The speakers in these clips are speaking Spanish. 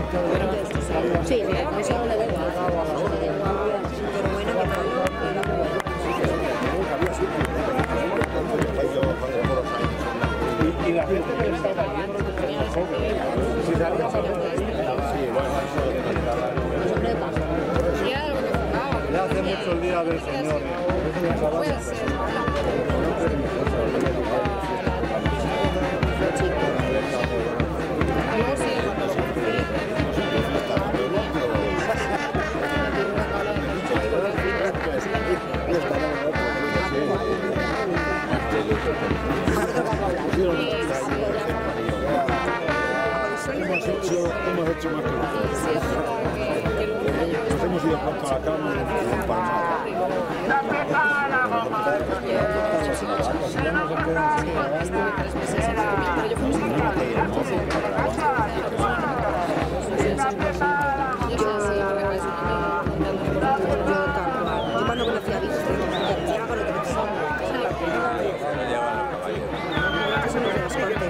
Sí, eso le doy. Pero bueno, que tal. Y la gente que está valiendo es joven. Si salía para ya hace mucho el día del Señor. Puede ser. Hemos hecho más que nos hemos ido pronto a la cama y cuando conocí a Víctor, llega con otra persona. Eso no es de las cortes.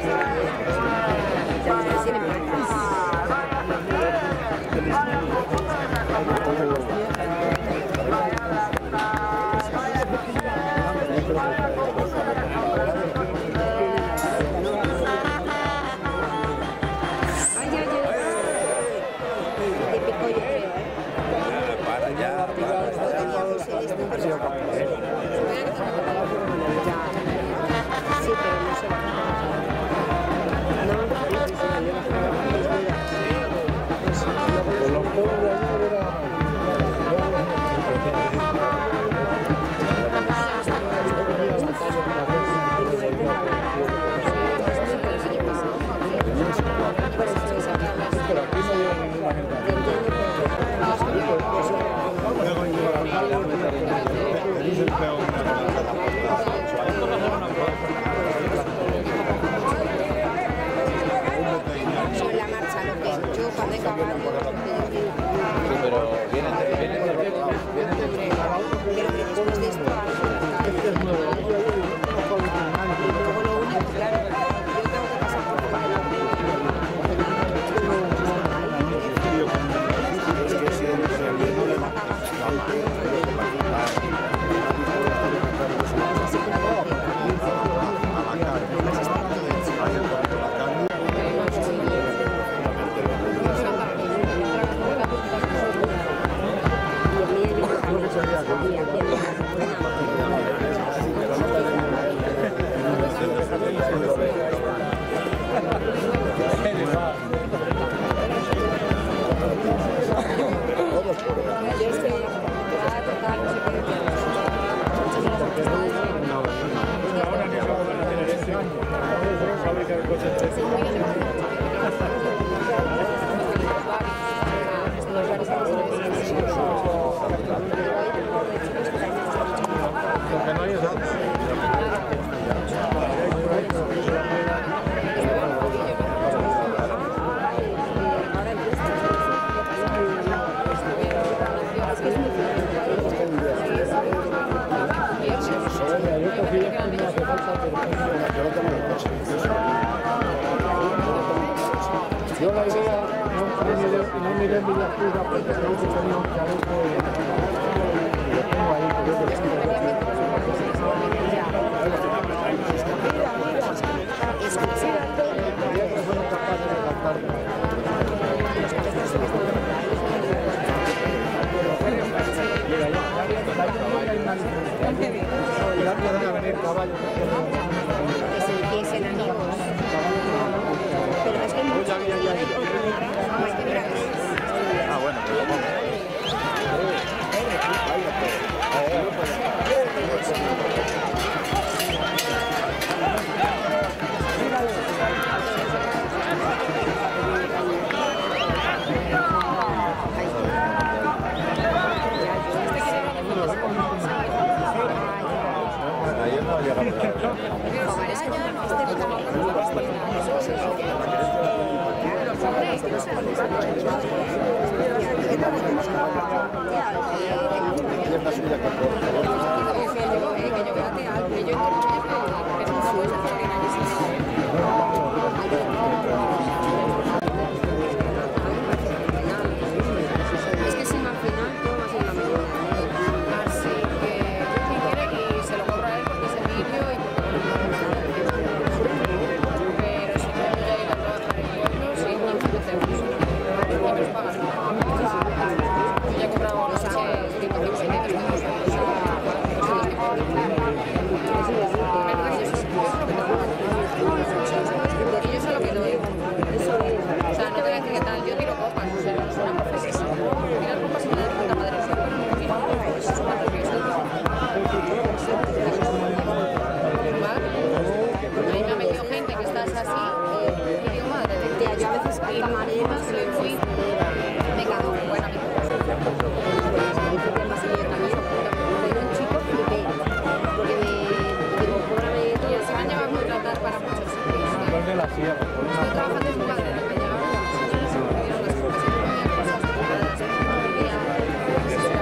Yo la idea no miré en Villajuda porque creo que tenía un chaleco y lo tengo ahí, creo que Ah, bueno, pero yo tiro copas, o sea, no es una profesión. Tirar copas y me da puta madre, pero no me quiero. Es una profesión. A mí me ha metido gente que estás así, y digo, madre de tía, yo a veces hay camareras que le fui, me cago en buena vida. Tengo un chico flipé, porque me digo, cóbrame, tía, se me han llevado a contratar para muchos sitios. Estoy trabajando en un padre, me llevaban las señoras y me dieron las cosas, y me dieron cosas compradas, me día, era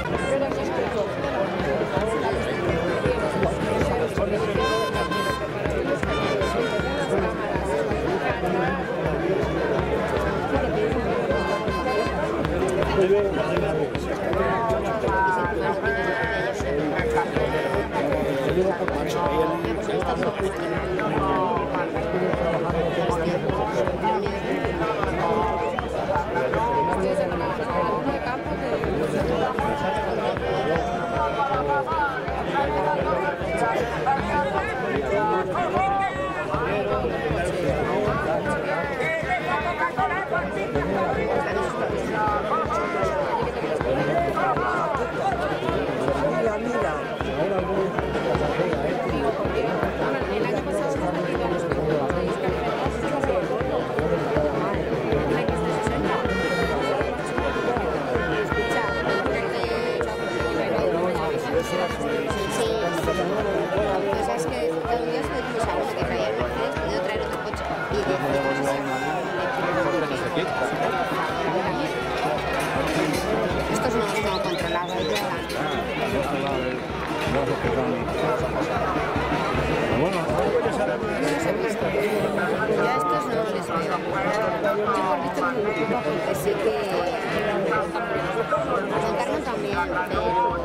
el año pasado se me han metido a los videojuegos de estos no los tengo controlados. Ya estos no les veo. Yo por visto no me preocupa porque sé que Juan Carlos también, pero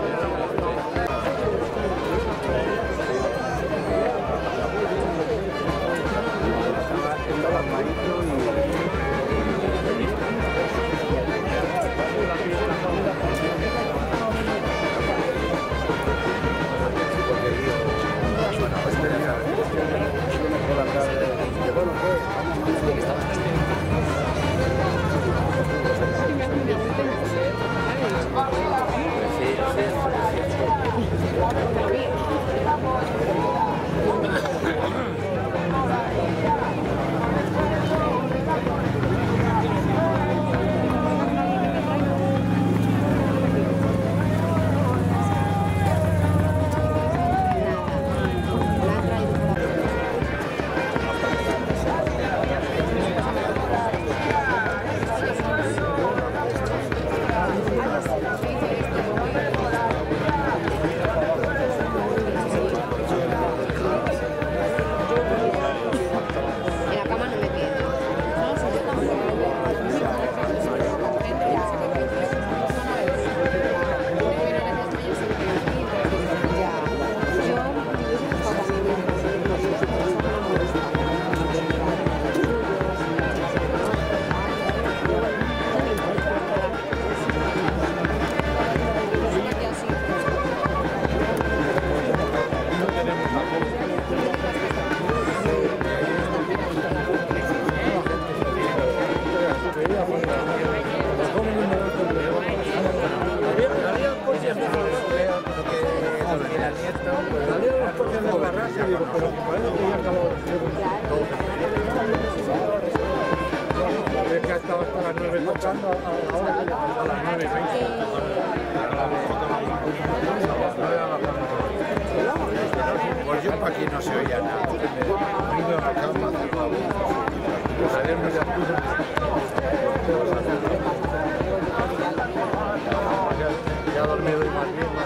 Pues yo para aquí no se oía nada. Me iba a la cama. Ya he dormido y más bien.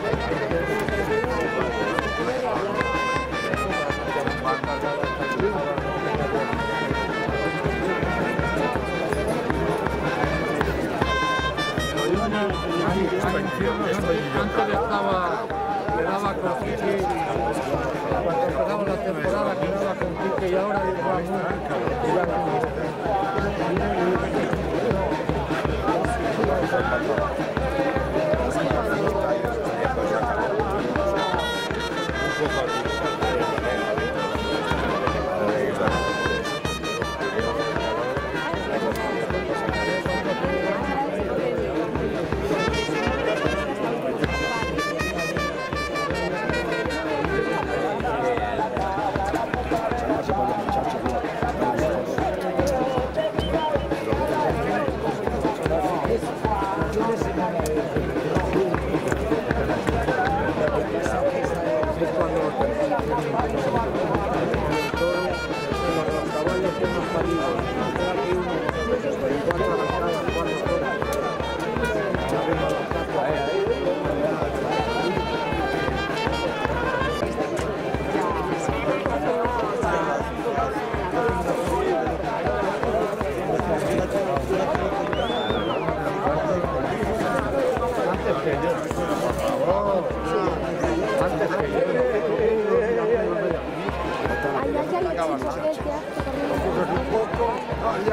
Le daba con Quique, cuando empezamos la temporada que daba con Quique y ahora le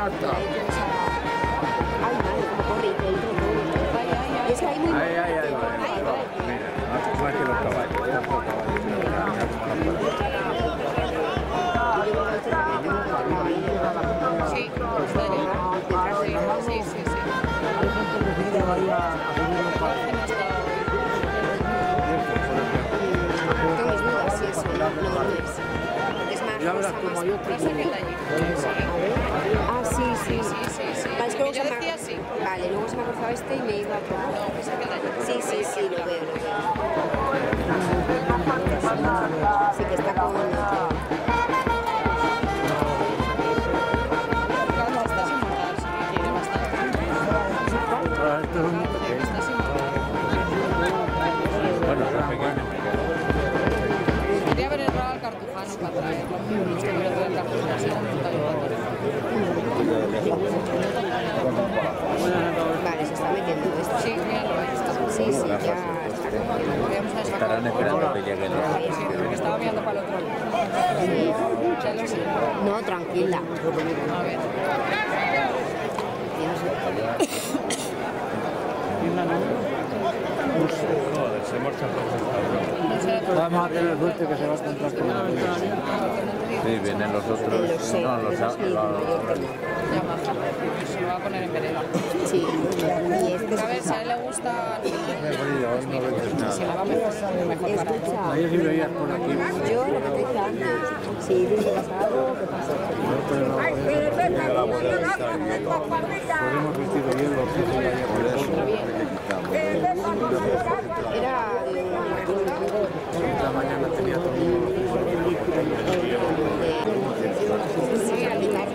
está. Ay, madre, cómo corre y todo. Y es que hay muy... Ahí, mira, más que los caballos. Sí, sí. Tengo mis dudas si eso no es. Es más Ya verás rosa, como más hay otro. rosa que el de allí. Ah, sí. Vale, es que luego Yo se me... decía sí. Vale, luego se me ha cruzado este y me he ido a otro. No, esa que el de allí. Sí, lo veo. Sí, que está con... Claro, está sin montar, sí que quiere bastante. Esto es un pequeño. Está sin montar. Bueno, son pequeños. Quería ver el Real Cartujano para traerlo. Es que me lo trae el Cartujano, sí, Vale, se está metiendo esto. sí, míralo, ahí está. Sí, ya está. Podríamos haber sacado. Estarán esperando que lleguen. Sí, porque estaba mirando para el otro lado. Ya lo sé. No, tranquila. A ver. Joder, se marcha por Vamos a tener suerte que se va a encontrar con la vida. Sí, vienen los otros. Lo sé, No, los eso sí, mayor que no. Yamaha. Se lo va a poner en vereda. Sí, y este A ver, si a él le gusta, Qué frío, hoy no ves si nada. le va mejor para él. escucha, Ayer sí veías por aquí. yo lo que te decía antes, si dices algo, ¿qué pasa? Pues hemos vestido bien los que se ayer por eso. Era de Esta mañana tenía todo. sí, al final,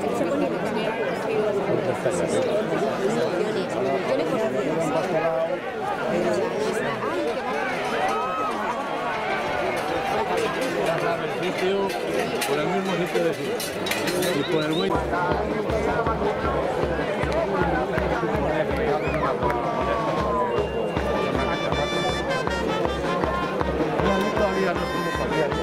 El sitio, por el mismo sitio de siempre. Y por el buey. Todavía no es como cualquiera.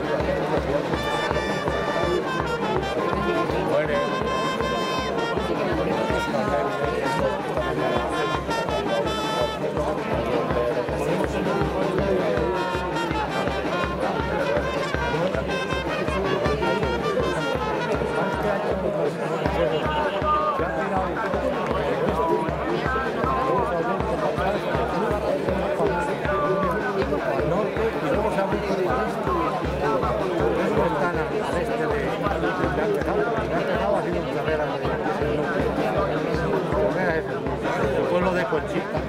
El pueblo de Conchita.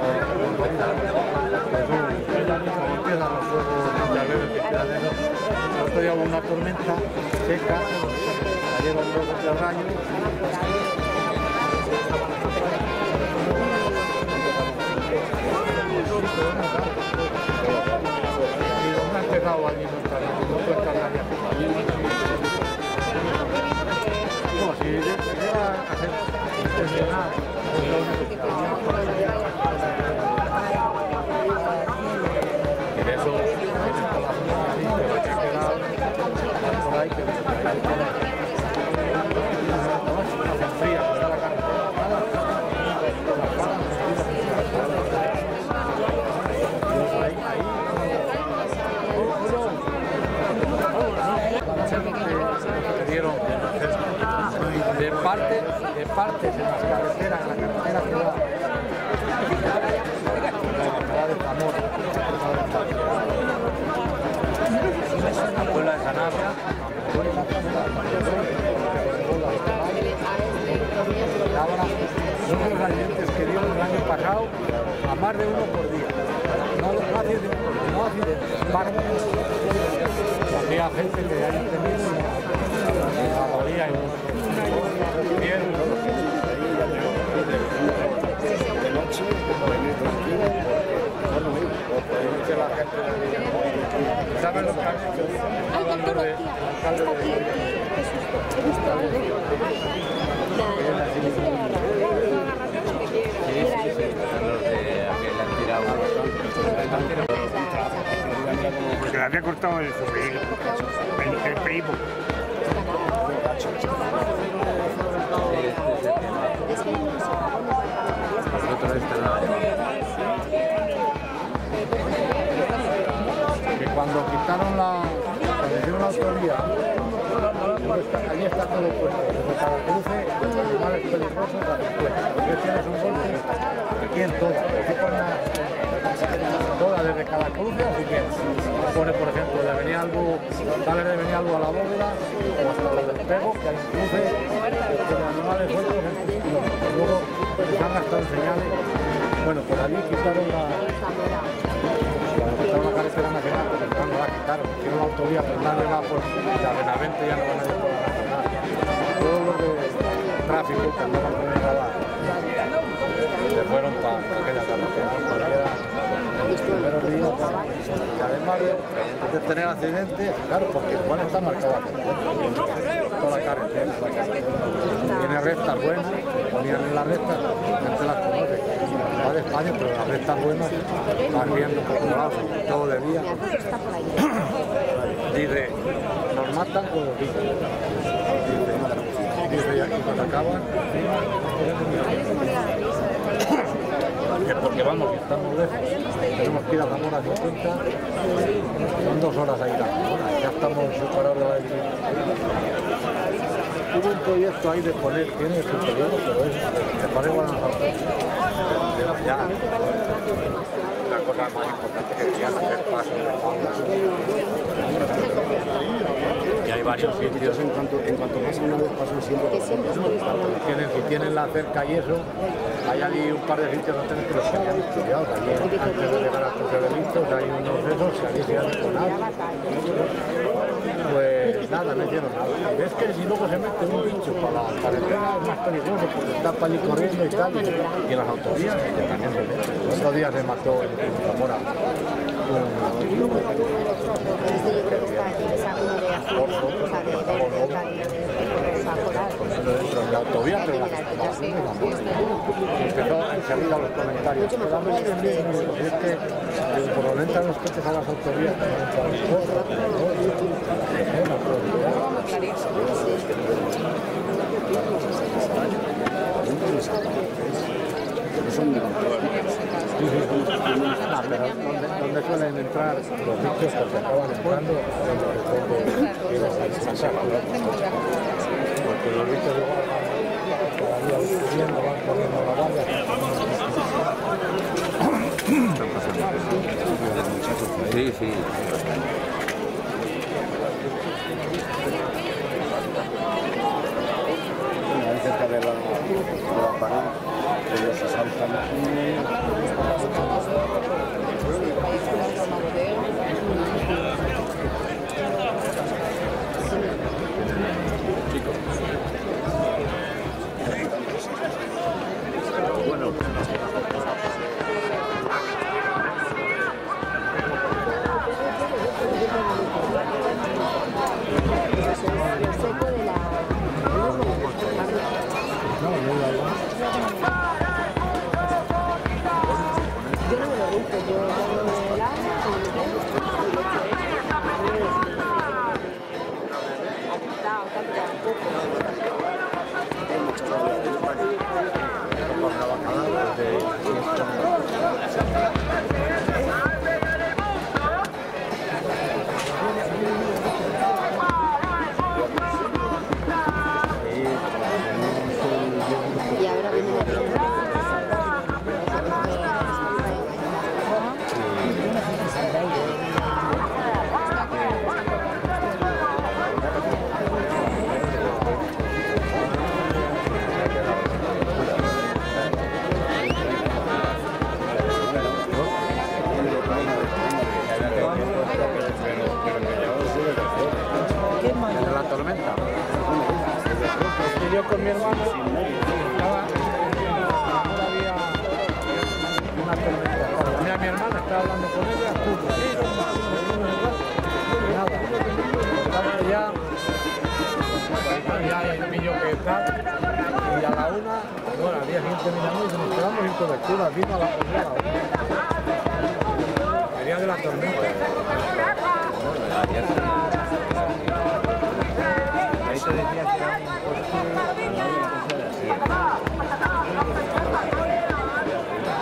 El otro día hubo una tormenta seca, cayeron dos rayos. Y no ha empezado allí, no puede estar nadie. No, si llega a hacer impresionar, es lo único que y de eso, por ahí que fría, está la carne. Que dieron de partes en las carreteras, en la carretera que va de Zamora, la Puebla de Sanabria, son los accidentes que dio el año pasado a más de uno por día. No accidentes, partes. Había gente que haya tenido la rodilla y bien. ¿Sabes lo que han hecho? Hablando de alcalde de... qué susto, he visto algo. Porque le había cortado el sobrino, el primo. Que cuando quitaron cuando hicieron la autovía, allí está todo puesto, desde cada cruce, los animales peligrosos a después. Porque tienes un golpe aquí en toda, desde cada cruce, así que pone, por ejemplo, sale de venir algo a la bóveda, o hasta lo del pego, que hay un cruce con animales sueltos en 6 kilómetros. Luego les han gastado señales. Bueno, pues allí quitaron la carretera nacional, porque no la quitaron, hicieron la autovía, pero no va por la Benavente, ya no van a ir por la nacional. Todos los de tráfico que andaban con el radar se fueron para aquella carretera, los primeros días. Y además de tener accidentes, claro, porque igual está marcada toda la carretera. Tiene rectas buenas, ponían en las rectas, la gente las conoce. Va de España, pero las rectas buenas van viendo por todos lados, todo de día. Dice, nos matan con los bichos. Dice, y aquí cuando acaban, porque vamos, estamos lejos, tenemos que ir a Zamora 50, son 2 horas ahí, ya estamos superados de la iglesia. Hubo un proyecto ahí de poner, tiene su periodo, pero es de poner buenas autos. Ya, la cosa más importante que querían hacer pasos de fauna. Y hay varios sitios. En cuanto pasan una vez, pasan siempre. Si tienen la cerca y eso, hay allí un par de sitios donde tienen que los que han estudiado. Allí, antes de llegar a los delitos, hay unos de esos, si allí se han detonado. Pues nada, no hicieron nada. Es que si luego se mete un bicho para la carretera es más peligroso porque está para allí corriendo y tal. Y en las autovías, que también se mete. El otro día se mató en Zamora dentro de la autovía, pero la que estaba haciendo la moda. Empezó enseguida los comentarios. Pero la moda es bien, es que por lo lento los coches a las autovías donde suelen entrar los bichos que acaban entrando porque los bichos cada día van subiendo, van corriendo la valla. Sí, sí. Una vez cerca de la pared, ellos se saltan. Bueno. Yo con mi hermano estaba, ahora había una tormenta. Mira, mi hermana estaba hablando con ella, nada, estaba ya hay un niño que está, y a la 1, bueno, al día siguiente miramos y nos quedamos sin cobertura, vino a la jornada. El día de la tormenta. Ahí te decía que era un coche.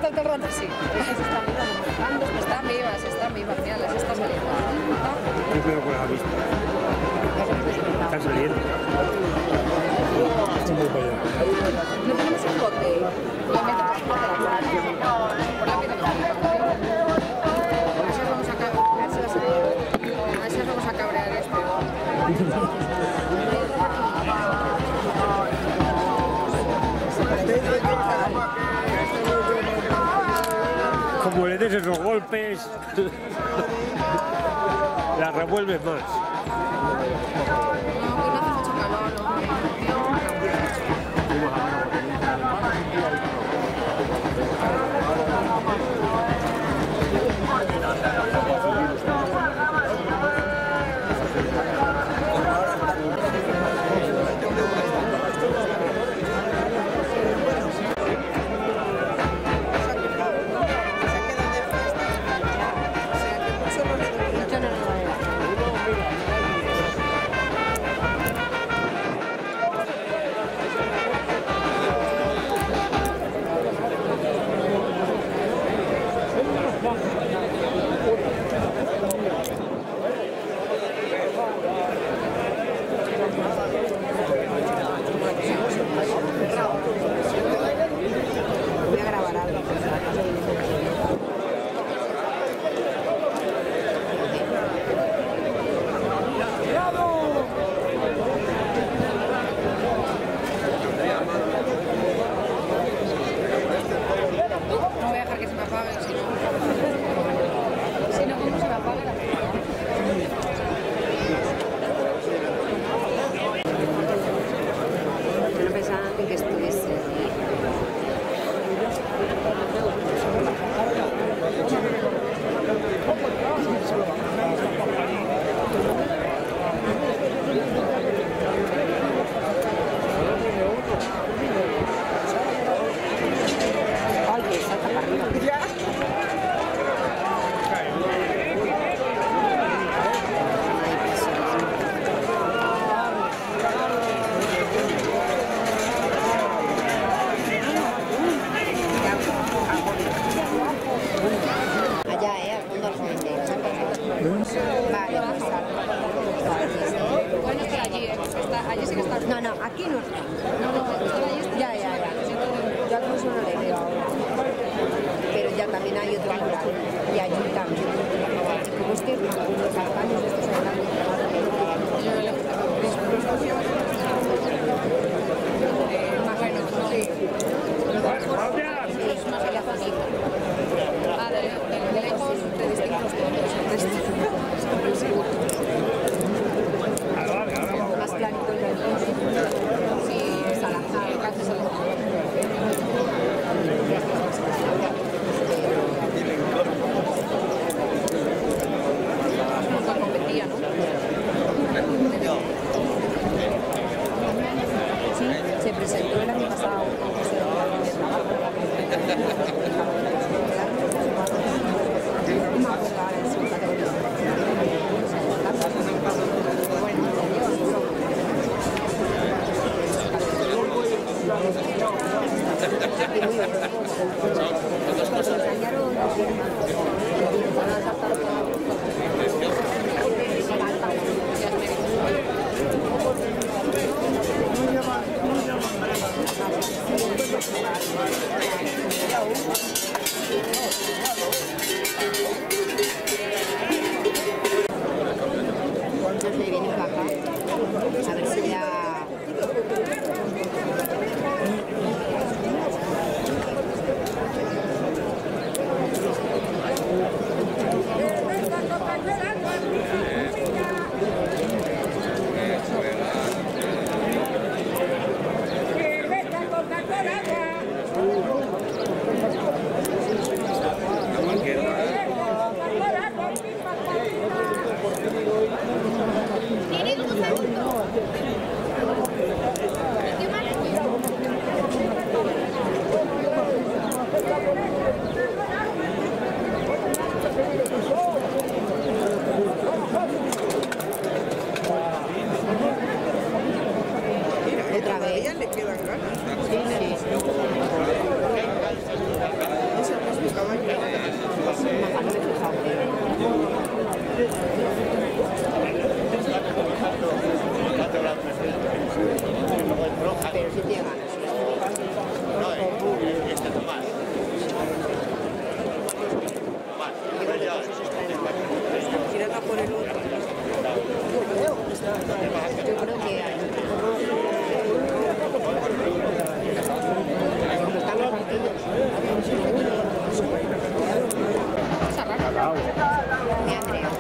todo el rato sí. Están vivas, mira, les está saliendo. Yo creo con la vista. Están saliendo. No tenemos un bote. Lo metemos por la a ver si vamos a cabrear esto. Como le des esos golpes, la revuelves más. No, que no hace mucho calor, voy a grabar algo. No voy a dejar que se me apague, si no, ¿cómo se me apaga la cámara? Yo no pensaba en que estuviese. Ay, salta para arriba. Allá, al fondo, al fondo. Vale, pues bueno, está allí, allí sí que está. No, no, aquí no está. No, allí. Ya. Yo aquí solo le veo ahora. Pero ya también hay otro lugar. Y allí también. Como es que los albaños estos más bueno, sí. Es más allá fácil. Ah, de lejos te distingues los más clarito el del sí, Salazar, casi Salazar. Nunca competía, ¿no? Sí, se presentó el año pasado. Me viene para acá, a ver si ya... ¿Otra vez? ¿A ella le quedan ganas? Sí. Mi Andrea.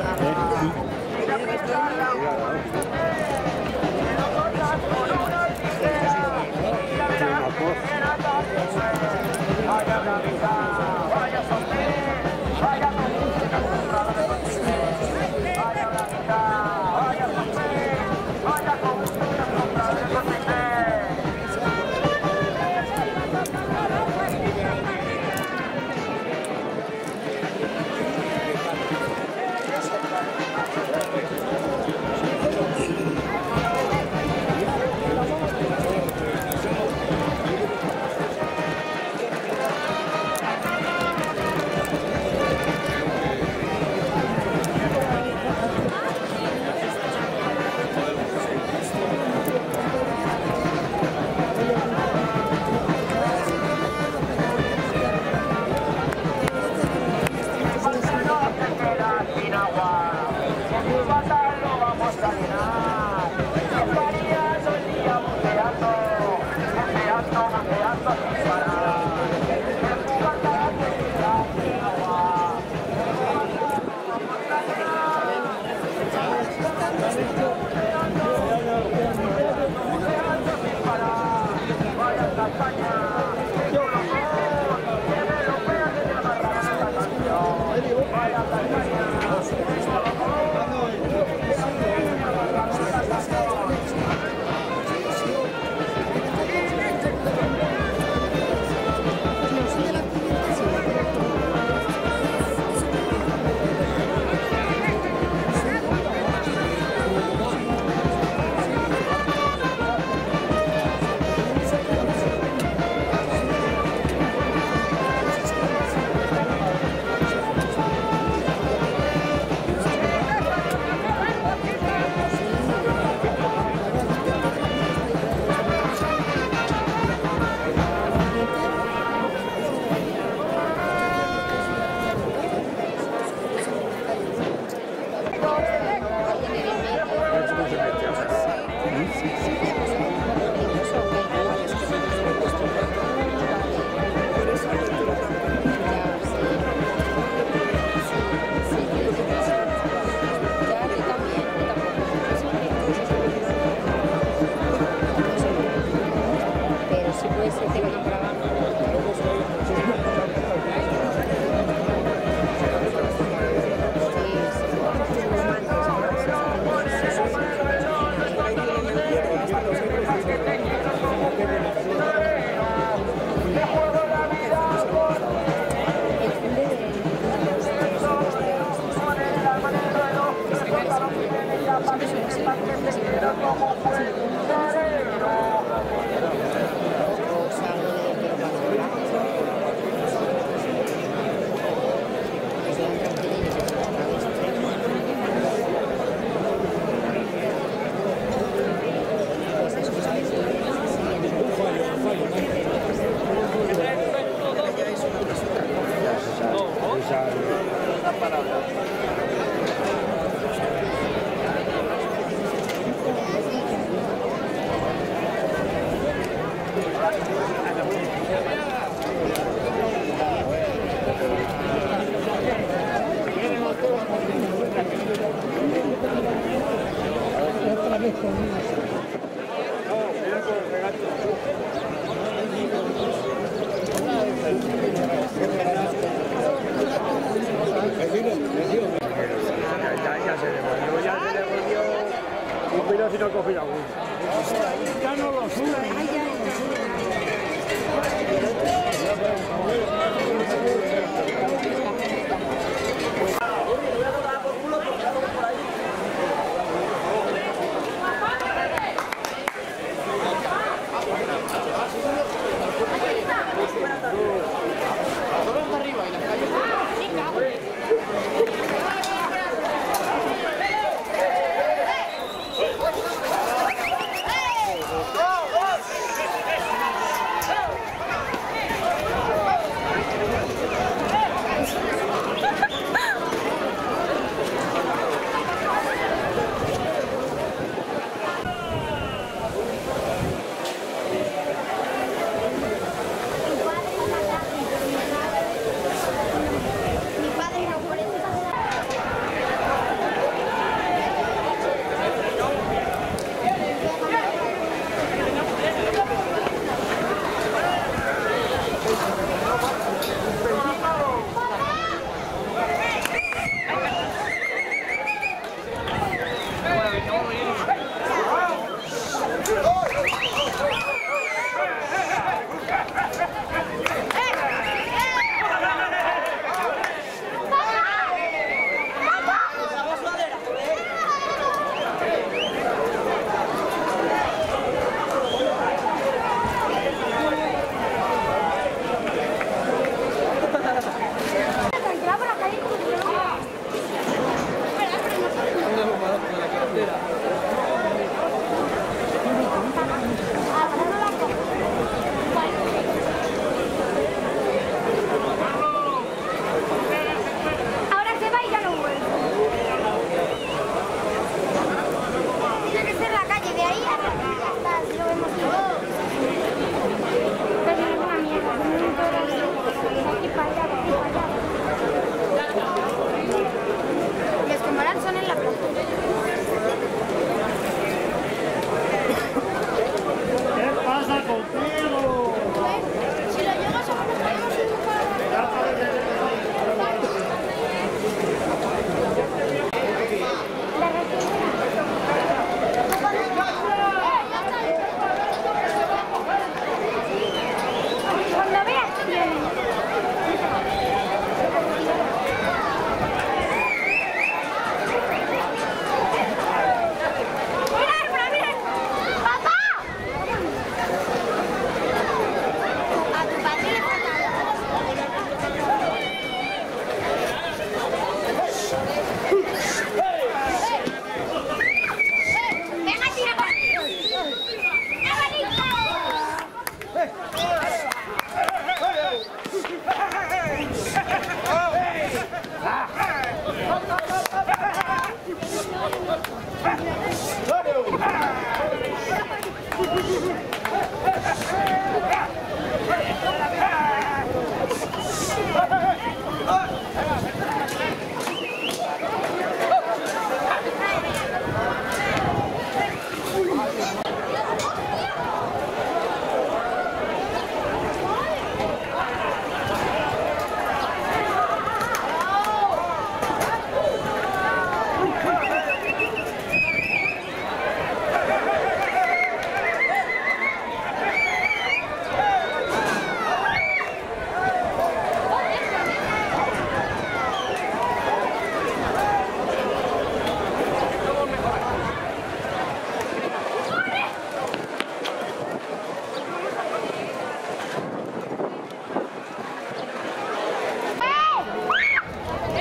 Si no cogí la uno. Ya no lo sube.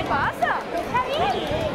pasa? Está bien.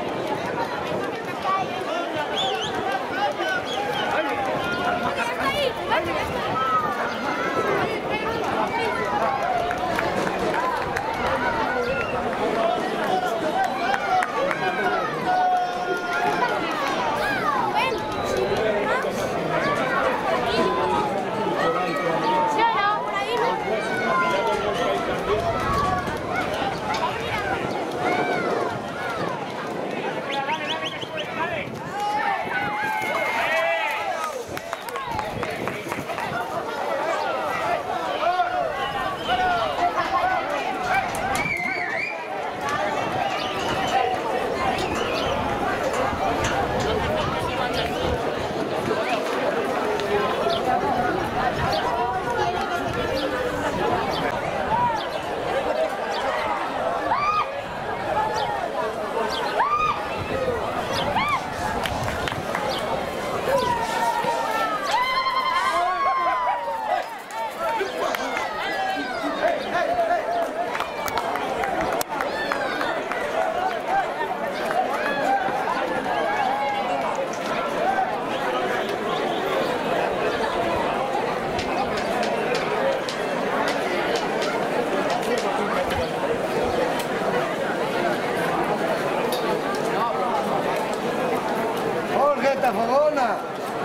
Fogona.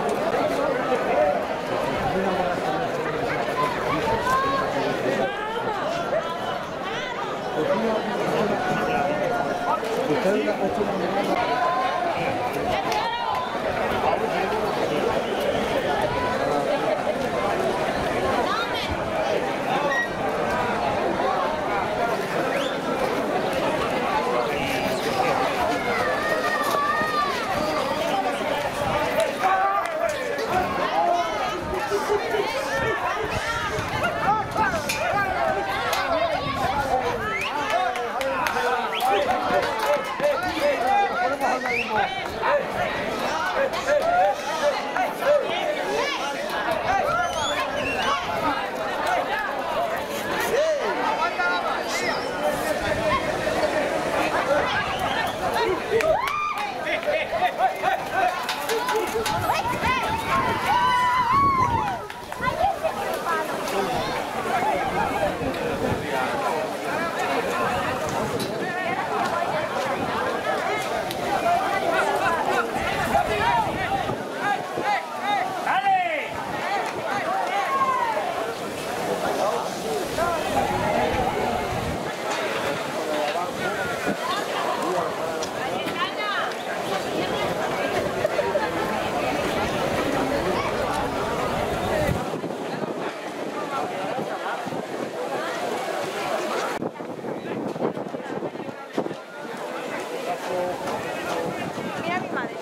Mira mi madre.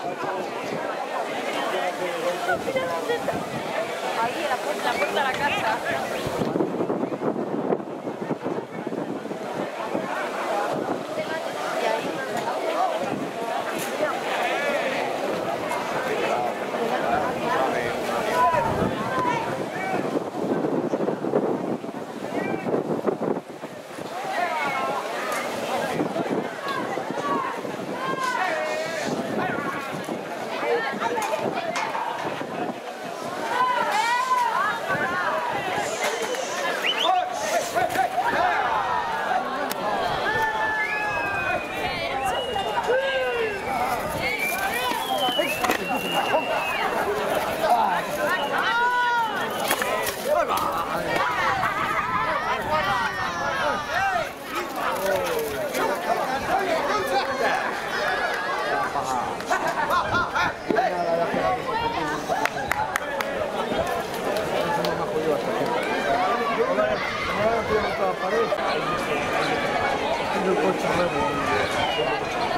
Mira dónde está. Ahí, en la puerta de la casa.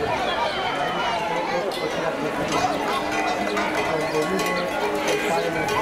Padre